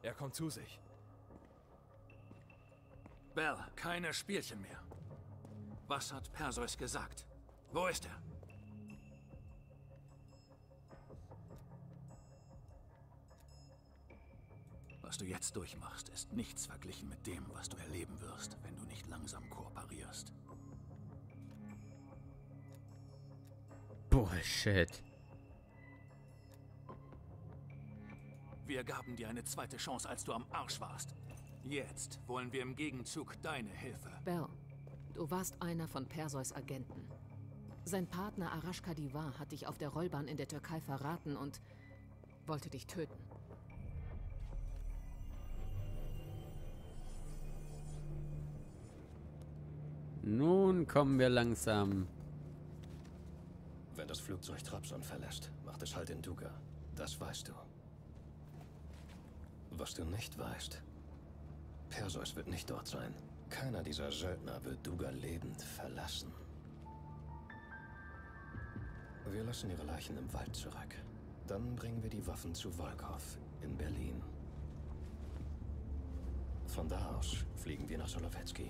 Er kommt zu sich. Bell, keine Spielchen mehr. Was hat Perseus gesagt? Wo ist er? Was du jetzt durchmachst, ist nichts verglichen mit dem, was du erleben wirst, wenn du nicht langsam kooperierst. Bullshit. Wir gaben dir eine zweite Chance, als du am Arsch warst. Jetzt wollen wir im Gegenzug deine Hilfe. Bell, du warst einer von Perseus Agenten. Sein Partner Arash Kadivar hat dich auf der Rollbahn in der Türkei verraten und wollte dich töten. Nun kommen wir langsam. Wenn das Flugzeug Trabzon verlässt, macht es Halt in Duga. Das weißt du. Was du nicht weißt, Perseus wird nicht dort sein. Keiner dieser Söldner wird Duga lebend verlassen. Wir lassen ihre Leichen im Wald zurück. Dann bringen wir die Waffen zu Volkov in Berlin. Von da aus fliegen wir nach Solowetsky.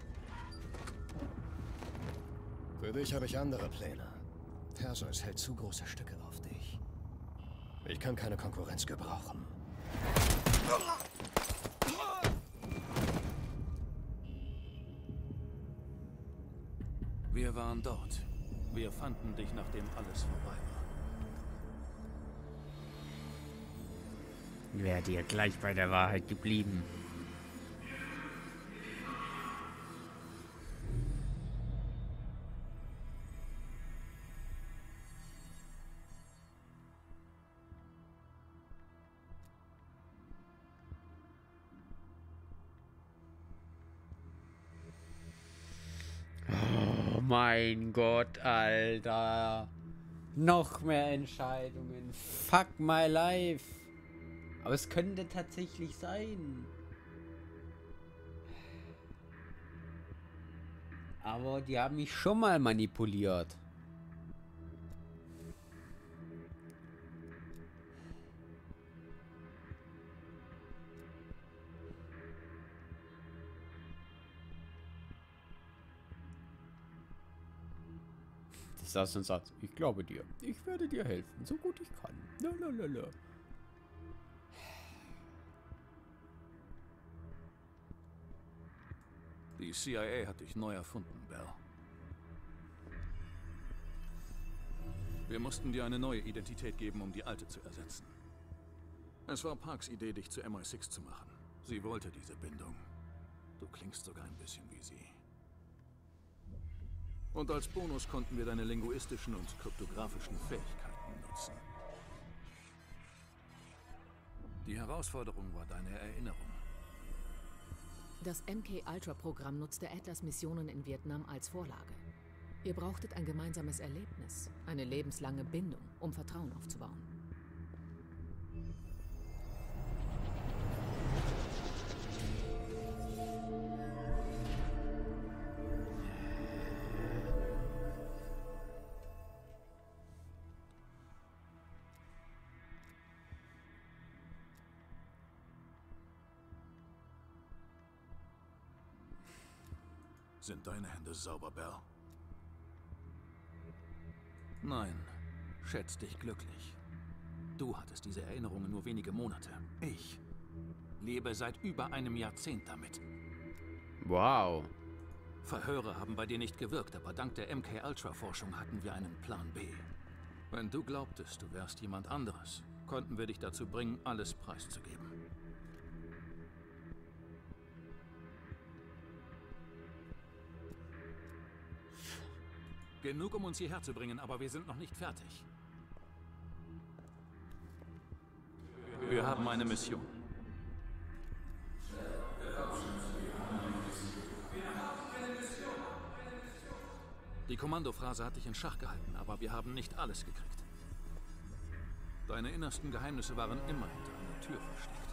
Für dich habe ich andere Pläne. Perseus hält zu große Stücke auf dich. Ich kann keine Konkurrenz gebrauchen. Wir waren dort. Wir fanden dich, nachdem alles vorbei war. Wärt ihr gleich bei der Wahrheit geblieben. Oh mein Gott, Alter. Noch mehr Entscheidungen. Fuck my life. Aber es könnte tatsächlich sein. Aber die haben mich schon mal manipuliert. Das ist ein Satz. Ich glaube dir. Ich werde dir helfen, so gut ich kann. Lalalala. Die CIA hat dich neu erfunden, Bell. Wir mussten dir eine neue Identität geben, um die alte zu ersetzen. Es war Parks Idee, dich zu MI6 zu machen. Sie wollte diese Bindung. Du klingst sogar ein bisschen wie sie. Und als Bonus konnten wir deine linguistischen und kryptografischen Fähigkeiten nutzen. Die Herausforderung war deine Erinnerung. Das MK-Ultra-Programm nutzte Atlas-Missionen in Vietnam als Vorlage. Ihr brauchtet ein gemeinsames Erlebnis, eine lebenslange Bindung, um Vertrauen aufzubauen. Sind deine Hände sauber, Bell? Nein. Schätz dich glücklich. Du hattest diese Erinnerungen nur wenige Monate. Ich lebe seit über einem Jahrzehnt damit. Wow. Verhöre haben bei dir nicht gewirkt, aber dank der MK-Ultra-Forschung hatten wir einen Plan B. Wenn du glaubtest, du wärst jemand anderes, konnten wir dich dazu bringen, alles preiszugeben. Genug, um uns hierher zu bringen, aber wir sind noch nicht fertig. Wir haben eine Mission. Die Kommandophrase hat dich in Schach gehalten, aber wir haben nicht alles gekriegt. Deine innersten Geheimnisse waren immer hinter einer Tür versteckt.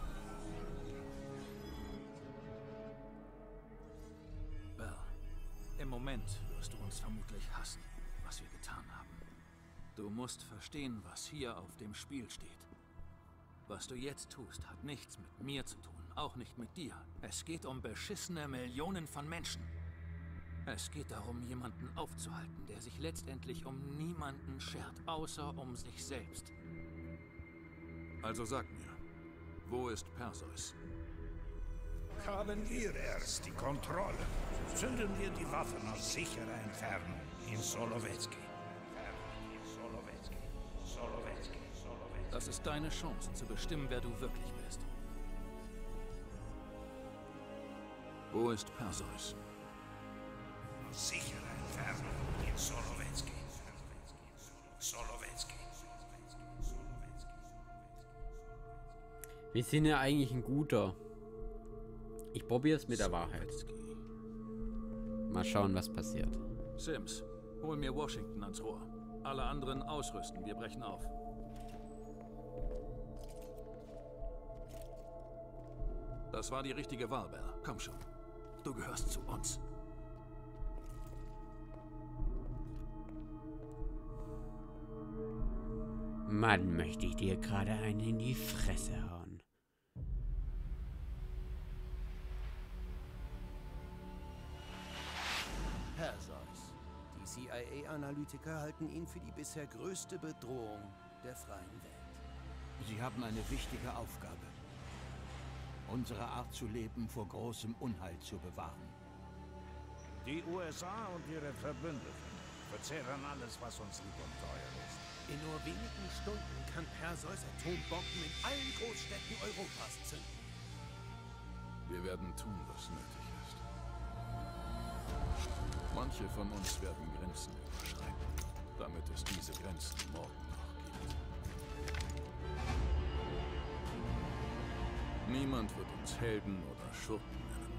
Bell, im Moment wirst du uns vermutlich hassen, was wir getan haben. Du musst verstehen, was hier auf dem Spiel steht. Was du jetzt tust, hat nichts mit mir zu tun, auch nicht mit dir. Es geht um beschissene Millionen von Menschen. Es geht darum, jemanden aufzuhalten, der sich letztendlich um niemanden schert, außer um sich selbst. Also sag mir, wo ist Perseus? Haben wir erst die Kontrolle, zünden wir die Waffen aus sicherer Entfernung in Solovetsky. Das ist deine Chance, zu bestimmen, wer du wirklich bist. Wo ist Perseus? Aus sicherer Entfernung in Solovetsky. Wir sind ja eigentlich ein guter. Ich probiere es mit der Wahrheit. Mal schauen, was passiert. Sims, hol mir Washington ans Rohr. Alle anderen ausrüsten, wir brechen auf. Das war die richtige Wahl, Bella. Komm schon. Du gehörst zu uns. Mann, möchte ich dir gerade einen in die Fresse hauen. Perseus. Die CIA-Analytiker halten ihn für die bisher größte Bedrohung der freien Welt. Sie haben eine wichtige Aufgabe. Unsere Art zu leben vor großem Unheil zu bewahren. Die USA und ihre Verbündeten verzehren alles, was uns lieb und teuer ist. In nur wenigen Stunden kann Perseus Atombomben in allen Großstädten Europas zünden. Wir werden tun, was nötig ist. Manche von uns werden Grenzen überschreiten, damit es diese Grenzen morgen noch gibt. Niemand wird uns Helden oder Schurken nennen.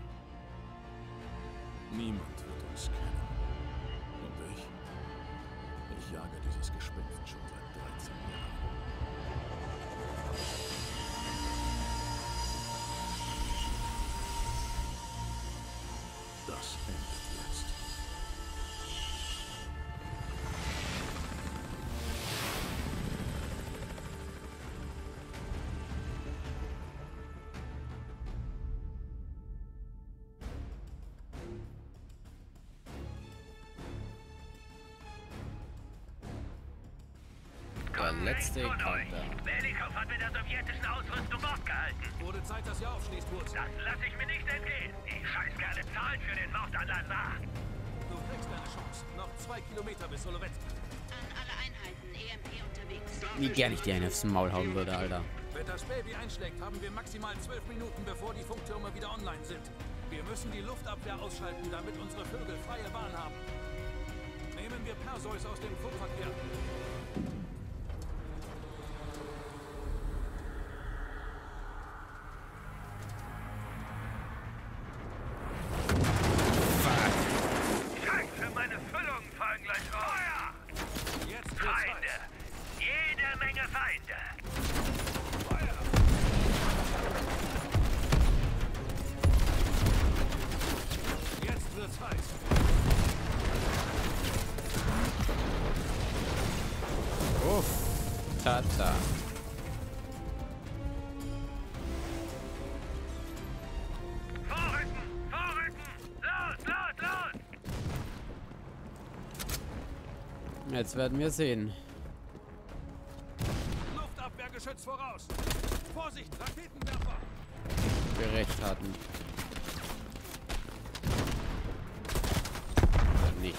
Niemand wird uns kennen. Und ich jage dieses Gespenst schon seit 13 Jahren. Das endet jetzt. Der letzte Encounter. Belikov hat mit der sowjetischen Ausrüstung Mord gehalten. Wurde Zeit, dass ihr aufschließt, Wurz. Das lasse ich mir nicht entgehen. Die Scheißkerle zahlen für den Mord an Lazar. Du kriegst deine Chance. Noch 2 Kilometer bis Solovetsky. An alle Einheiten, EMP unterwegs. Wie gern ich dir einen aufs Maul hauen würde, Alter. Wenn das Baby einschlägt, haben wir maximal 12 Minuten, bevor die Funktürme wieder online sind. Wir müssen die Luftabwehr ausschalten, damit unsere Vögel freie Bahn haben. Nehmen wir Perseus aus dem Funkverkehr. Scheiße, meine Füllungen fallen gleich raus. Feuer! Jetzt wird's Feinde! heiß. Jede Menge Feinde! Feuer! Jetzt wird's heiß. Uff. Tata. Vorrücken! Vorrücken! Los, los, los! Jetzt werden wir sehen. Luftabwehrgeschütz voraus. Vorsicht, Raketenwerfer. Wir recht hatten. Nicht.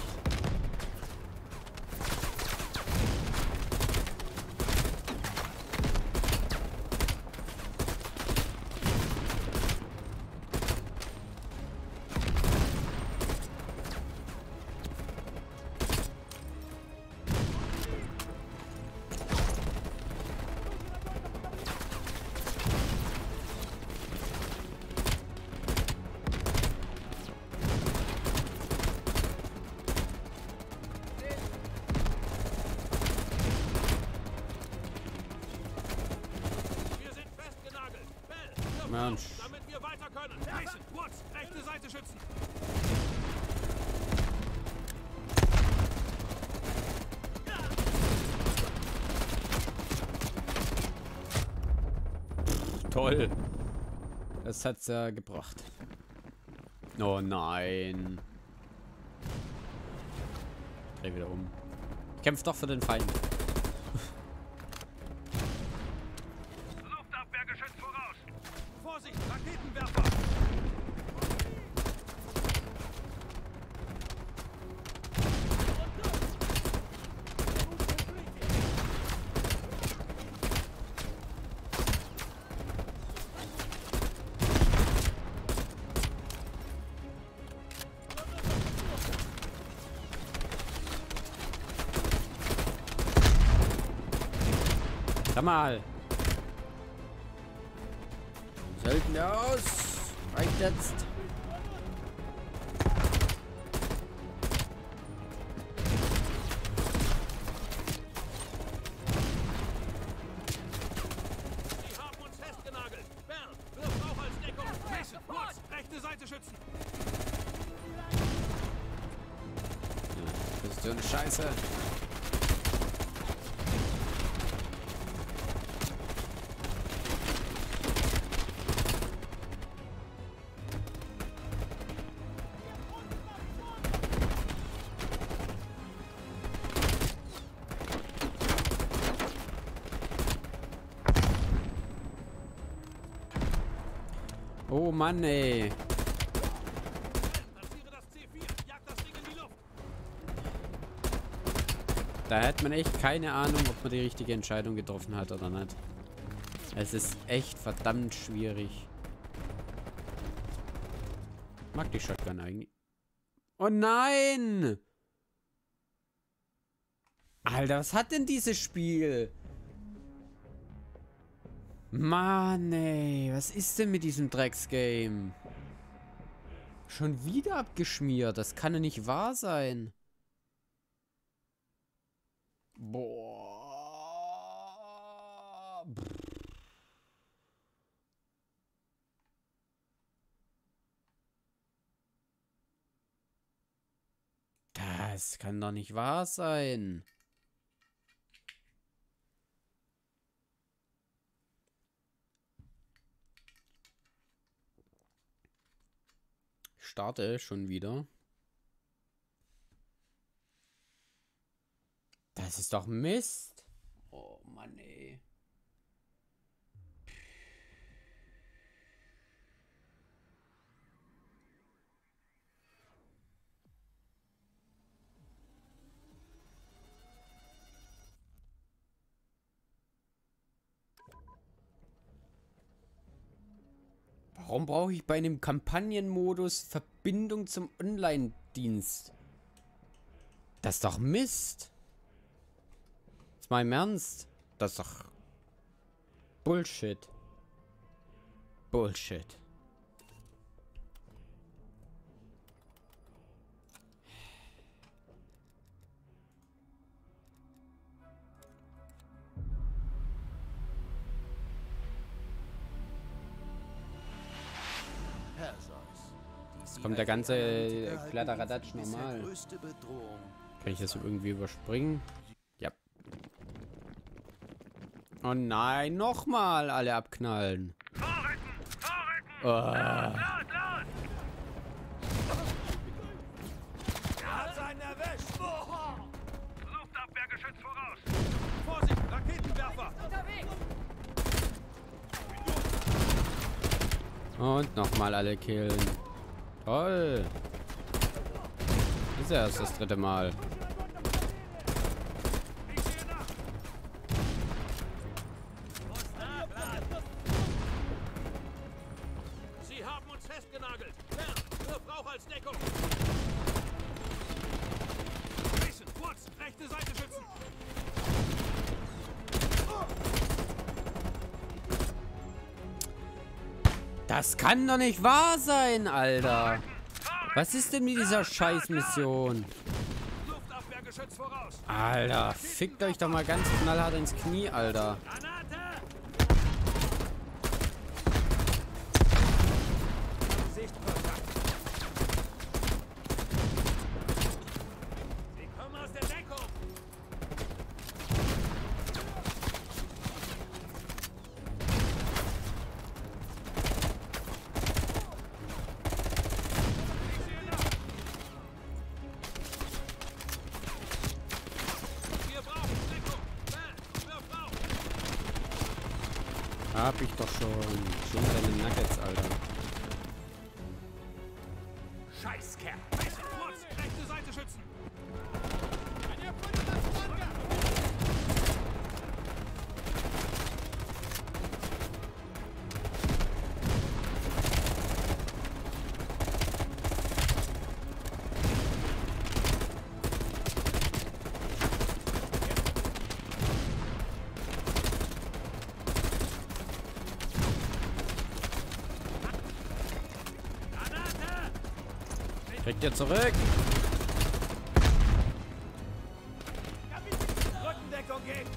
Wir sind festgenagelt. Bell, Mensch. damit wir weiter können. Mason, Woods, rechte Seite schützen. Toll. Das hat's ja gebracht. Oh nein. Dreh wieder um. Ich kämpfe doch für den Feind. Luftabwehrgeschütz voraus! Vorsicht, Raketenwerfer! Sag mal. Sollten wir aus. Reicht jetzt. Sie haben uns festgenagelt! Bell, wirf Rauch als Deckung! Mason, Woods, rechte Seite schützen! Position Scheiße. Oh Mann, ey. Platziere das C4, jag das Ding in die Luft! Da hat man echt keine Ahnung, ob man die richtige Entscheidung getroffen hat oder nicht. Es ist echt verdammt schwierig. Ich mag die Shotgun eigentlich. Oh nein! Alter, was hat denn dieses Spiel? Mann, ey. Was ist denn mit diesem Drecksgame? Schon wieder abgeschmiert. Das kann ja nicht wahr sein. Boah. Das kann doch nicht wahr sein. Starte schon wieder. Das ist doch Mist. Oh Mann, ey. Warum brauche ich bei einem Kampagnenmodus Verbindung zum Online-Dienst? Das ist doch Mist. Jetzt mal im Ernst. Das ist doch Bullshit. Bullshit. Kommt der ganze Kladderadatsch normal. Kann ich das irgendwie überspringen? Ja. Oh nein, nochmal alle abknallen. Oh. Er hat seinen erwischt! Luftabwehrgeschütz voraus! Vorsicht, Raketenwerfer! Und nochmal alle killen. Toll. Ist ja erst das dritte Mal. Sie haben uns festgenagelt! Bell, wirf Rauch als Deckung! Mason, Woods, rechte Seite schützen! Das kann doch nicht wahr sein, Alter. Was ist denn mit dieser Scheißmission? Luftabwehrgeschütz voraus! Alter, fickt euch doch mal ganz knallhart ins Knie, Alter. Granate! Sichtkontakt! Sie kommen aus der Deckung! Hab ich doch schon. Schon deine Nuggets, Alter. Scheißkerl. Kurz, rechte Seite schützen. Kriegt ihr zurück? Rückendeckung geht.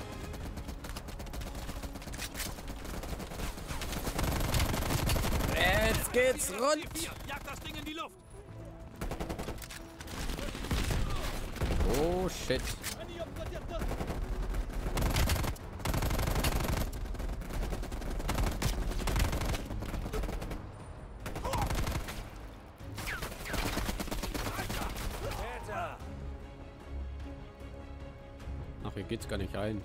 Jetzt geht's rund. Jagt das Ding in die Luft. Oh shit. Ach, hier geht's gar nicht rein.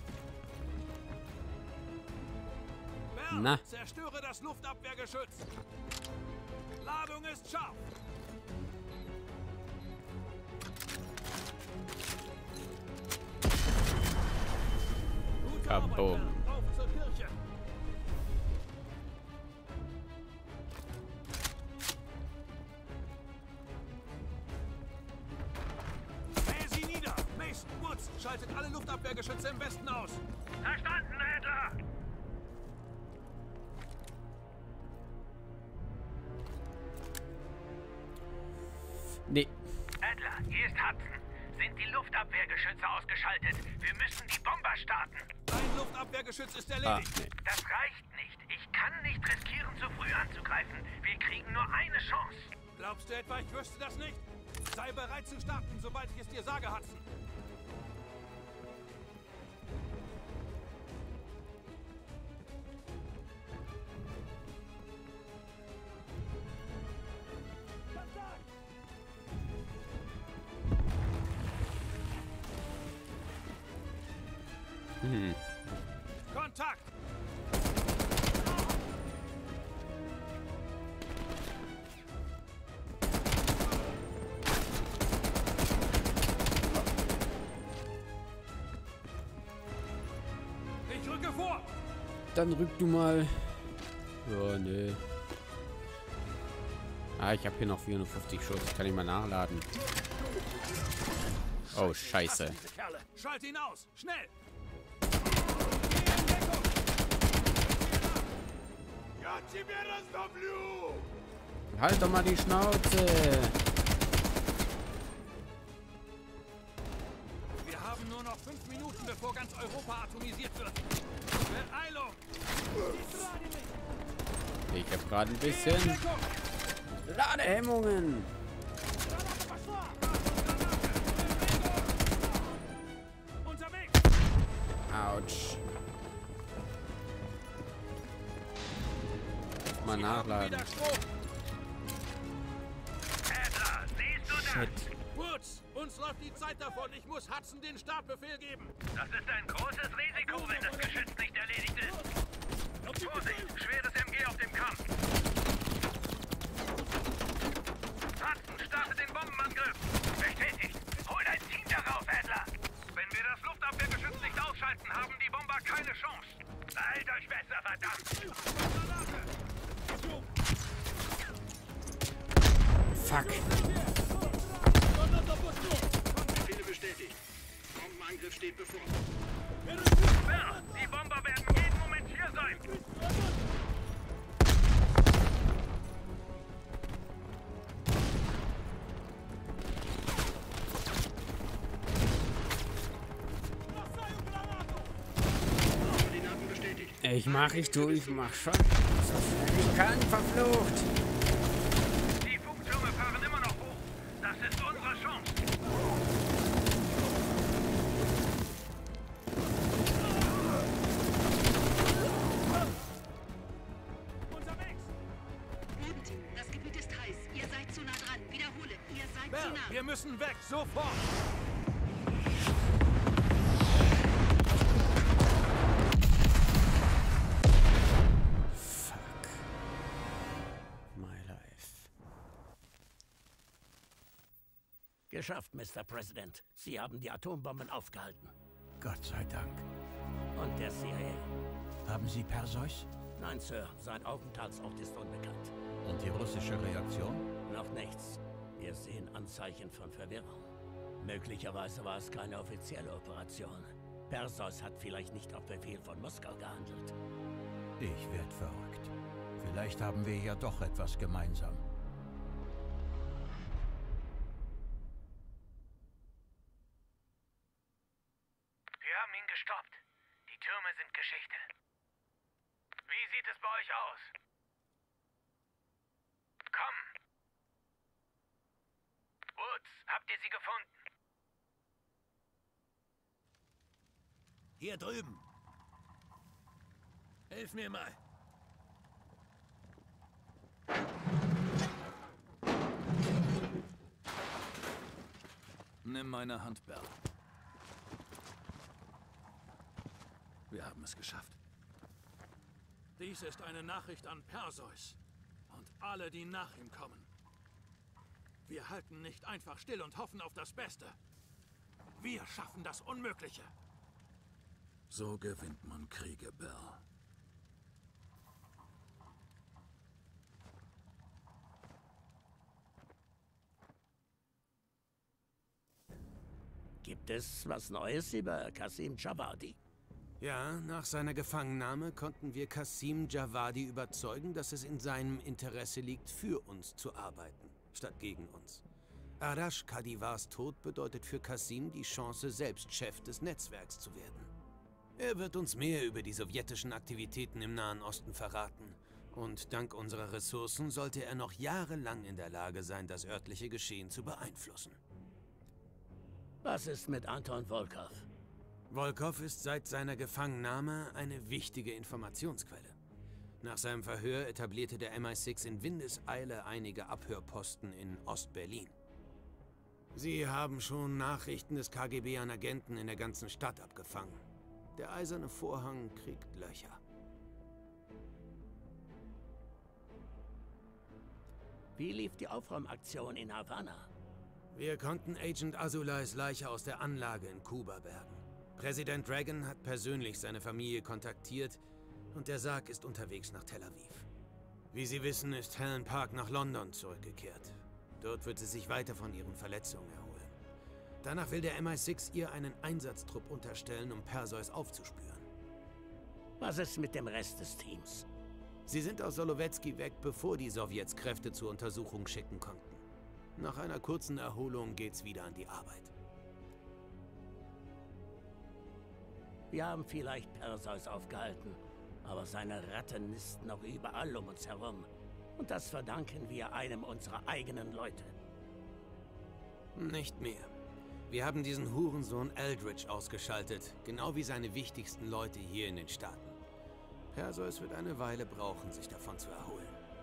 Bell, Na. zerstöre das Luftabwehrgeschütz. Ladung ist scharf. Gute Arbeit, Kaboom. Bell. Auf zur Kirche. Mähe sie nieder. Mason, Woods, schaltet alle Luftabwehrgeschütze im Westen aus. Verstanden, Adler. Nee. Adler, hier ist Hudson. Sind die Luftabwehrgeschütze ausgeschaltet? Wir müssen die Bomber starten. Ein Luftabwehrgeschütz ist erledigt. Nee. Das reicht nicht. Ich kann nicht riskieren, zu früh anzugreifen. Wir kriegen nur eine Chance. Glaubst du etwa, ich wüsste das nicht? Sei bereit zu starten, sobald ich es dir sage, Hudson. Kontakt! Ich rücke vor! Dann rück du mal. Ja, nee. Ah, ich habe hier noch 450 Schuss. Kann ich mal nachladen. Oh, scheiße. Diese Kerle. Schalt ihn aus! Schnell! Halt doch mal die Schnauze. Wir haben nur noch 5 Minuten, bevor ganz Europa atomisiert wird. Beeilung! Ich habe gerade ein bisschen Ladehemmungen. Unterwegs! Autsch. Mal nachladen. Wieder Strom. Adler, siehst du das? Shit. Woods, uns läuft die Zeit davon. Ich muss Hudson den Startbefehl geben. Das ist ein großes Risiko, wenn das Geschütz nicht erledigt ist. Vorsicht, schweres MG auf dem Kamm. Hudson, starte den Bombenangriff. Bestätigt. Hol dein Team darauf, Adler. Wenn wir das Luftabwehrgeschütz nicht ausschalten, haben die Bomber keine Chance. Halt euch besser, verdammt. Fuck. Befehle bestätigt. Bombenangriff steht bevor. Ja, die Bomber werden jeden Moment hier sein. Koordinaten bestätigt. Ich mach schon. Ich kann, verflucht. Die Funktürme fahren immer noch hoch. Das ist unsere Chance. Unterwegs! Bodenteam, das Gebiet ist heiß. Ihr seid zu nah dran. Wiederhole, ihr seid Bell, zu nah. wir müssen weg, sofort! Geschafft, Mr. President. Sie haben die Atombomben aufgehalten. Gott sei Dank. Und der CIA? Haben Sie Perseus? Nein, Sir. Sein Aufenthaltsort ist unbekannt. Und die russische Reaktion? Noch nichts. Wir sehen Anzeichen von Verwirrung. Möglicherweise war es keine offizielle Operation. Perseus hat vielleicht nicht auf Befehl von Moskau gehandelt. Ich werd verrückt. Vielleicht haben wir ja doch etwas gemeinsam. Wir haben ihn gestoppt. Die Türme sind Geschichte. Wie sieht es bei euch aus? Komm! Woods, habt ihr sie gefunden? Hier drüben. Hilf mir mal. Nimm meine Hand, Bell. Wir haben es geschafft. Dies ist eine Nachricht an Perseus und alle, die nach ihm kommen. Wir halten nicht einfach still und hoffen auf das Beste. Wir schaffen das Unmögliche. So gewinnt man Kriege, Bell. Gibt es was Neues über Qasim Javadi? Ja, nach seiner Gefangennahme konnten wir Qasim Javadi überzeugen, dass es in seinem Interesse liegt, für uns zu arbeiten, statt gegen uns. Arash Kadivars Tod bedeutet für Qasim die Chance, selbst Chef des Netzwerks zu werden. Er wird uns mehr über die sowjetischen Aktivitäten im Nahen Osten verraten. Und dank unserer Ressourcen sollte er noch jahrelang in der Lage sein, das örtliche Geschehen zu beeinflussen. Was ist mit Anton Volkov? Volkov ist seit seiner Gefangennahme eine wichtige Informationsquelle. Nach seinem Verhör etablierte der MI6 in Windeseile einige Abhörposten in Ost-Berlin. Sie haben schon Nachrichten des KGB an Agenten in der ganzen Stadt abgefangen. Der eiserne Vorhang kriegt Löcher. Wie lief die Aufräumaktion in Havanna? Wir konnten Agent Azulais Leiche aus der Anlage in Kuba bergen. Präsident Reagan hat persönlich seine Familie kontaktiert und der Sarg ist unterwegs nach Tel Aviv. Wie Sie wissen, ist Helen Park nach London zurückgekehrt. Dort wird sie sich weiter von ihren Verletzungen erholen. Danach will der MI6 ihr einen Einsatztrupp unterstellen, um Perseus aufzuspüren. Was ist mit dem Rest des Teams? Sie sind aus Solowetski weg, bevor die Sowjets Kräfte zur Untersuchung schicken konnten. Nach einer kurzen Erholung geht's wieder an die Arbeit. Wir haben vielleicht Perseus aufgehalten, aber seine Ratten nisten noch überall um uns herum. Und das verdanken wir einem unserer eigenen Leute. Nicht mehr. Wir haben diesen Hurensohn Eldridge ausgeschaltet, genau wie seine wichtigsten Leute hier in den Staaten. Perseus wird eine Weile brauchen, sich davon zu erholen.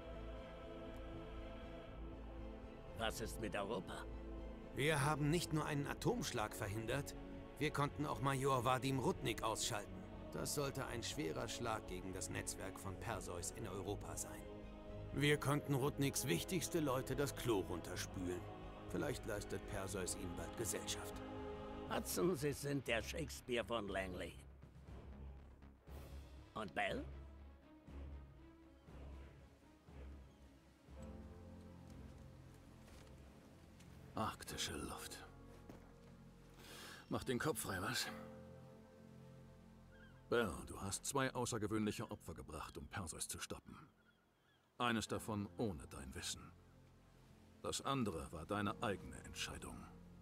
Was ist mit Europa? Wir haben nicht nur einen Atomschlag verhindert, wir konnten auch Major Vadim Rudnik ausschalten. Das sollte ein schwerer Schlag gegen das Netzwerk von Perseus in Europa sein. Wir konnten Rudniks wichtigste Leute das Klo runterspülen. Vielleicht leistet Perseus ihnen bald Gesellschaft. Hudson, Sie sind der Shakespeare von Langley. Und Bell? Arktische Luft. Mach den Kopf frei, was? Bell, du hast 2 außergewöhnliche Opfer gebracht, um Perseus zu stoppen. Eines davon ohne dein Wissen. Das andere war deine eigene Entscheidung.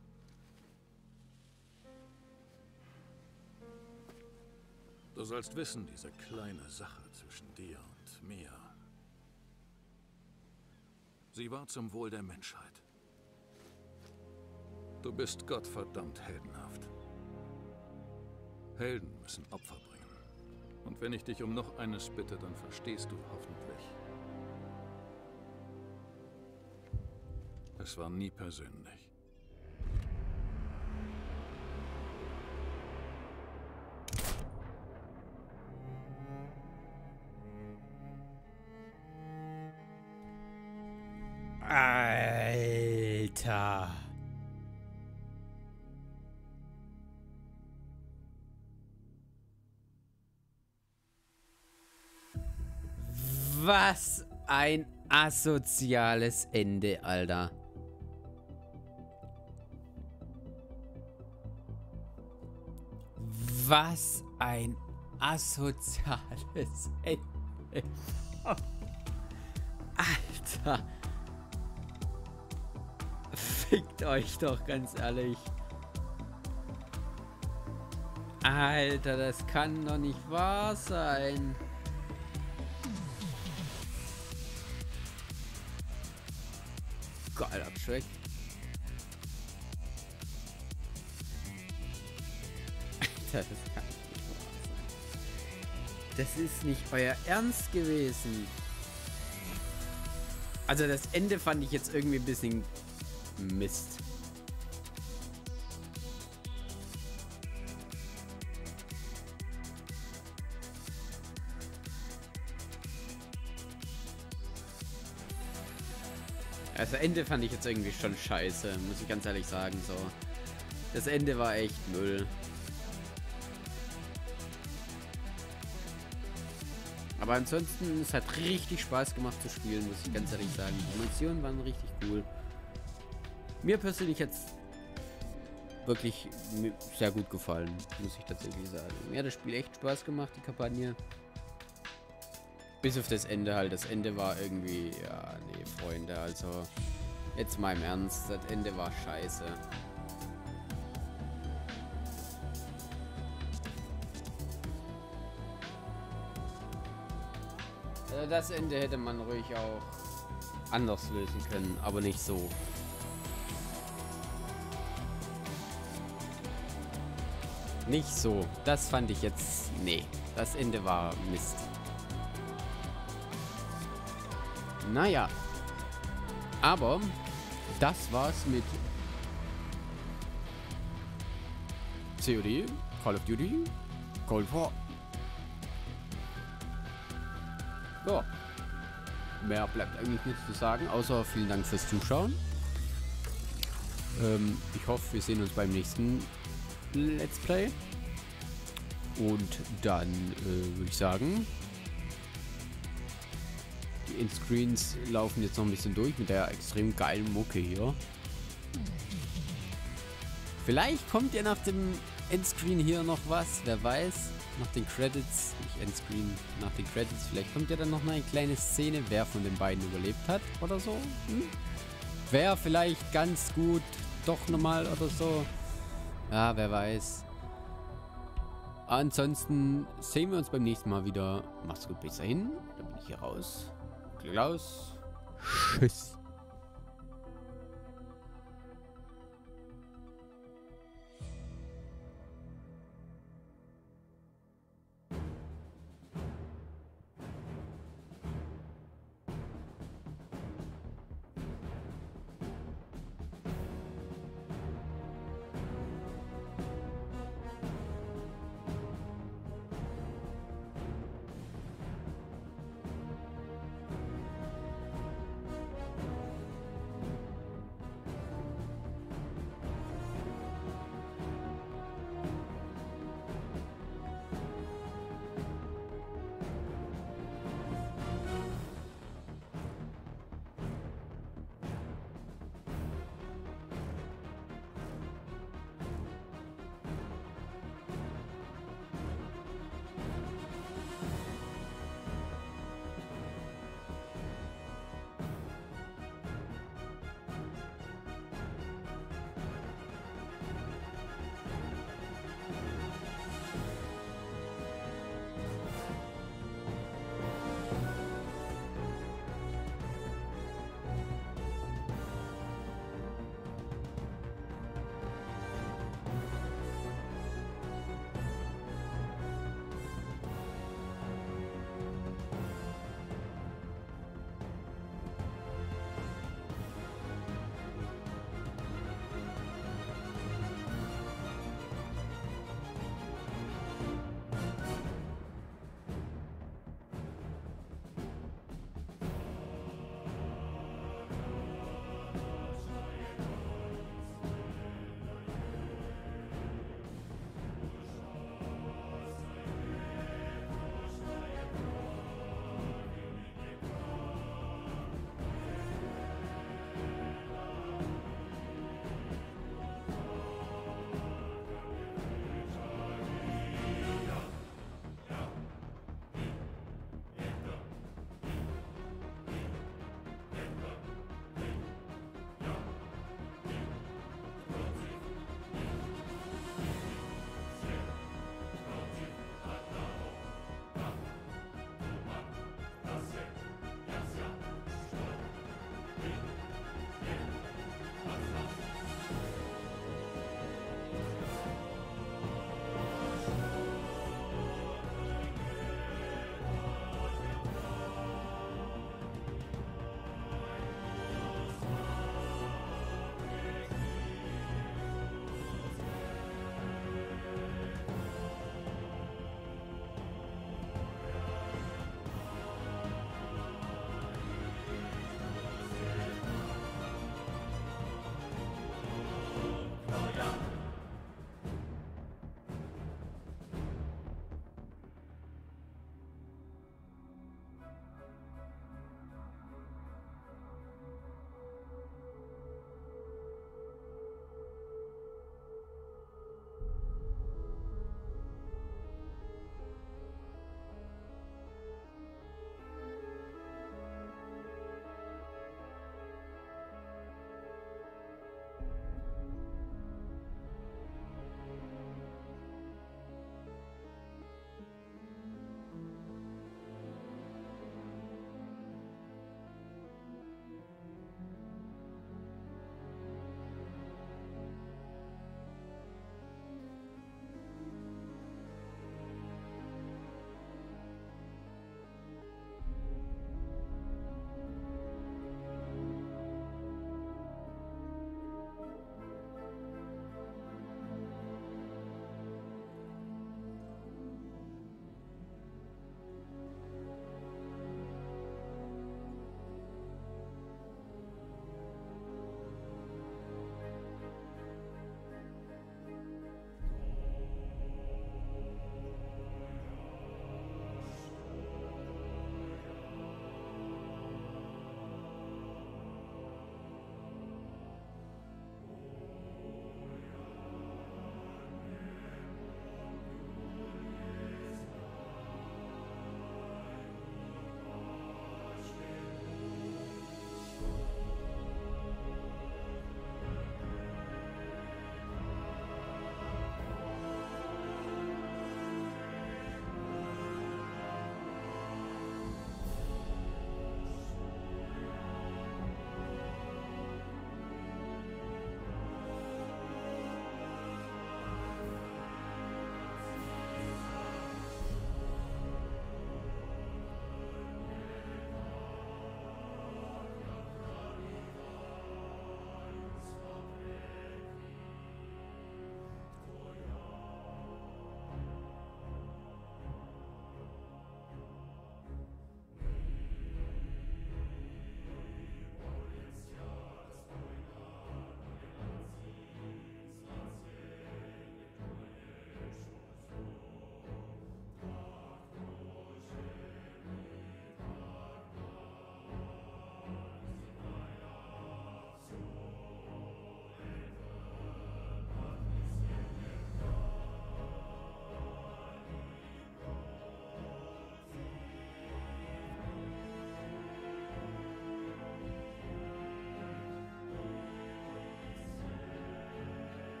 Du sollst wissen, diese kleine Sache zwischen dir und mir, sie war zum Wohl der Menschheit. Du bist gottverdammt heldenhaft. Helden müssen Opfer bringen. Und wenn ich dich um noch eines bitte, dann verstehst du hoffentlich. Es war nie persönlich. Alter. Was ein asoziales Ende, Alter. Was ein asoziales Ende. Alter. Fickt euch doch, ganz ehrlich. Alter, das kann doch nicht wahr sein. Geil, abschreckt. Alter, das kann nicht wahr sein. Das ist nicht euer Ernst gewesen. Also das Ende fand ich jetzt irgendwie ein bisschen Mist. Also Ende fand ich jetzt irgendwie schon scheiße, muss ich ganz ehrlich sagen, so. Das Ende war echt Müll. Aber ansonsten, es hat richtig Spaß gemacht zu spielen, muss ich ganz ehrlich sagen. Die Missionen waren richtig cool. Mir persönlich hat es wirklich sehr gut gefallen, muss ich tatsächlich sagen. Mir hat das Spiel echt Spaß gemacht, die Kampagne. Bis auf das Ende halt. Das Ende war irgendwie, ja, nee, Freunde, also jetzt mal im Ernst, das Ende war scheiße. Das Ende hätte man ruhig auch anders lösen können, aber nicht so. Nicht so. Das fand ich jetzt, nee, das Ende war Mist. Naja, aber das war's mit COD, Call of Duty, Cold War. Ja, mehr bleibt eigentlich nichts zu sagen, außer vielen Dank fürs Zuschauen. Ich hoffe, wir sehen uns beim nächsten Let's Play. Und dann würde ich sagen, die Endscreens laufen jetzt noch ein bisschen durch mit der extrem geilen Mucke hier. Vielleicht kommt ja nach dem Endscreen hier noch was, wer weiß. Nach den Credits, nicht Endscreen, nach den Credits, vielleicht kommt ja dann noch eine kleine Szene, wer von den beiden überlebt hat oder so. Wäre vielleicht ganz gut, doch nochmal oder so. Ja, wer weiß. Ansonsten sehen wir uns beim nächsten Mal wieder. Macht's gut, bis dahin. Dann bin ich hier raus. Klaus. Tschüss.